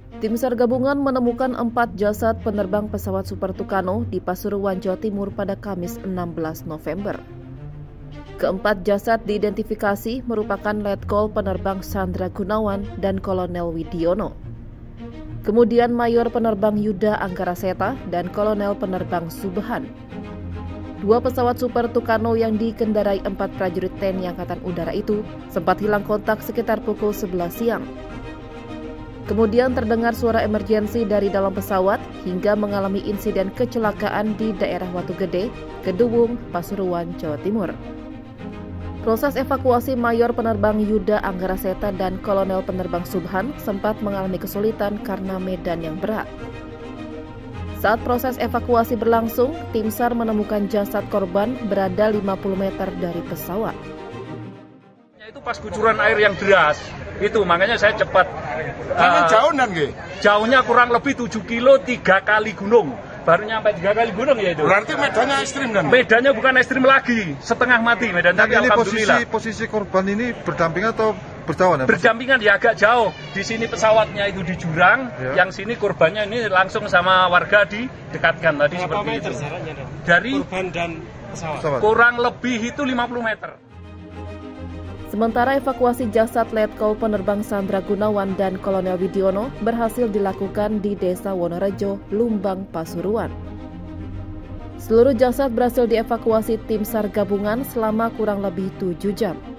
Tim SAR gabungan menemukan 4 jasad penerbang pesawat Super Tucano di Pasuruan, Jawa Timur pada Kamis 16 November. Keempat jasad diidentifikasi merupakan Letkol penerbang Sandra Gunawan dan Kolonel Widiono. Kemudian Mayor penerbang Yuda Anggaraseta dan Kolonel penerbang Subhan. 2 pesawat Super Tucano yang dikendarai 4 prajurit TNI Angkatan Udara itu sempat hilang kontak sekitar pukul 11 siang. Kemudian terdengar suara emergensi dari dalam pesawat hingga mengalami insiden kecelakaan di daerah Watu Gede, Kedubung, Pasuruan, Jawa Timur. Proses evakuasi Mayor penerbang Yuda Anggaraseta dan Kolonel penerbang Subhan sempat mengalami kesulitan karena medan yang berat. Saat proses evakuasi berlangsung, tim SAR menemukan jasad korban berada 50 meter dari pesawat. Itu pas kucuran air yang deras, itu makanya saya cepat. Jauhnya kurang lebih 7 kilo 3 kali gunung. Baru nyampe 3 kali gunung ya itu. Berarti medannya ekstrim kan? Medannya bukan ekstrim lagi, setengah mati medan. Tapi ini alhamdulillah. posisi korban ini berdampingan atau berjauhan? Berdampingan ya, agak jauh. Di sini pesawatnya itu di jurang, ya. Yang sini korbannya ini langsung sama warga didekatkan tadi. Berapa seperti meter itu. Dari korban dan pesawat? Kurang lebih itu 50 meter. Sementara evakuasi jasad Letkol penerbang Sandra Gunawan dan Kolonel Widiono berhasil dilakukan di Desa Wonorejo, Lumbang, Pasuruan. Seluruh jasad berhasil dievakuasi tim SAR gabungan selama kurang lebih 7 jam.